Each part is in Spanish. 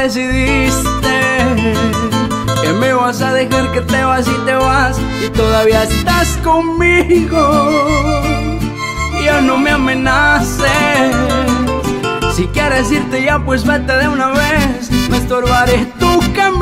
decidiste que me vas a dejar, que te vas y te vas, y todavía estás conmigo. Ya no me amenaces, si quieres irte ya pues vete de una vez, no estorbaré tu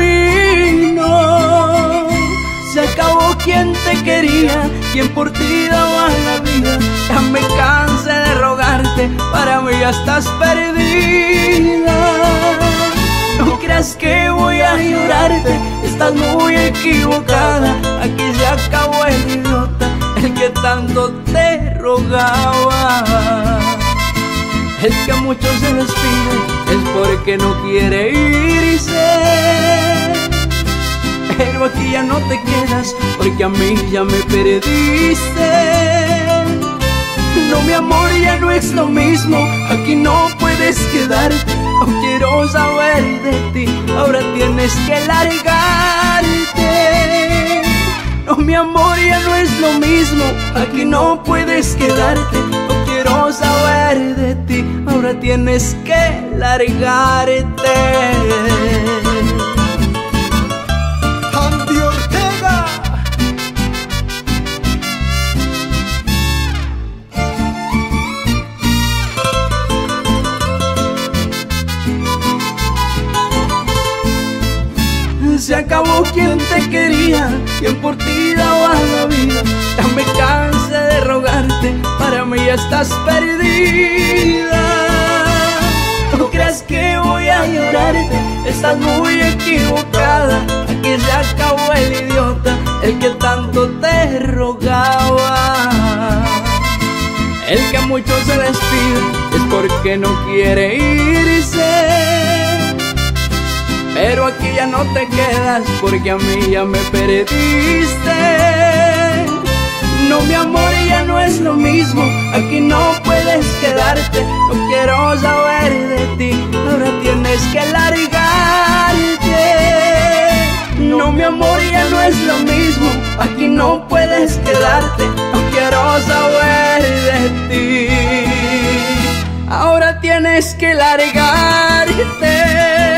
camino. Se acabó quien te quería, quien por ti daba la vida. Ya me cansé de rogarte, para mí ya estás perdida. No creas que voy a llorarte, estás muy equivocada. Aquí se acabó el idiota, el que tanto te rogaba. El que mucho se despide es porque no quiere irse, pero aquí ya no te quedas porque a mí ya me perdiste. No, mi amor, ya no es lo mismo, aquí no puedes quedarte. No quiero saber de ti, ahora tienes que largarte. No, mi amor, ya no es lo mismo, aquí no puedes quedarte. No quiero saber de ti, ahora tienes que largarte. Se acabó quien te quería, quien por ti daba la vida. Ya me cansé de rogarte, para mí ya estás perdida. No creas que voy a llorarte, estás muy equivocada. Aquí se acabó el idiota, el que tanto te rogaba. El que mucho se despide es porque no quiere irse, pero aquí ya no te quedas porque a mí ya me perdiste. No, mi amor, ya no es lo mismo, aquí no puedes quedarte. No quiero saber de ti, ahora tienes que largarte. No, mi amor, ya no es lo mismo, aquí no puedes quedarte. No quiero saber de ti, ahora tienes que largarte.